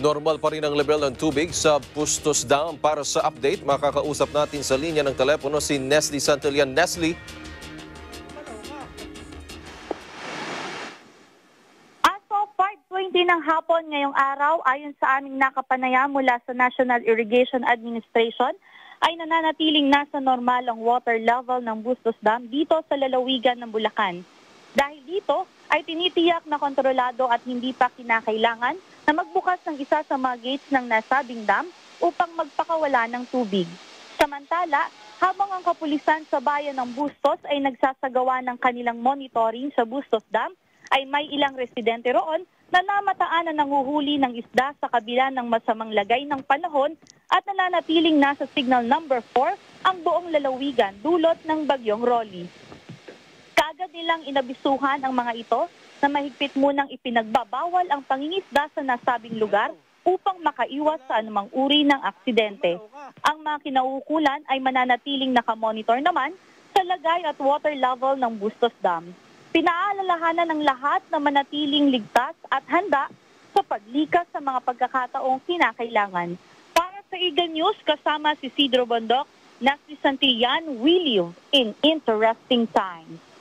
Normal pa rin ang level ng tubig sa Bustos Dam. Para sa update, makakausap natin sa linya ng telepono si Neslie Santillan. Neslie. As of 5:20 ng hapon ngayong araw, ayon sa aming nakapanayam mula sa National Irrigation Administration, ay nananatiling nasa normal ang water level ng Bustos Dam dito sa lalawigan ng Bulacan. Dahil dito ay tinitiyak na kontrolado at hindi pa kinakailangan na magbukas ng isa sa mga gates ng nasabing dam upang magpakawala ng tubig. Samantala, habang ang kapulisan sa bayan ng Bustos ay nagsasagawa ng kanilang monitoring sa Bustos Dam, ay may ilang residente roon na namataan na nanguhuli ng isda sa kabila ng masamang lagay ng panahon at nananatiling nasa signal number 4 ang buong lalawigan dulot ng bagyong Rolly. Kaagad nilang inabisuhan ang mga ito na mahigpit munang ipinagbabawal ang pangingisda sa nasabing lugar upang makaiwas sa anumang uri ng aksidente. Ang mga kinauukulan ay mananatiling nakamonitor naman sa lagay at water level ng Bustos Dam. Pinaalalahanan ng lahat na manatiling ligtas at handa sa paglikas sa mga pagkakataong kinakailangan. Para sa Iga News, kasama si Cedro Bondok, Neslie Santillan, we live in interesting times.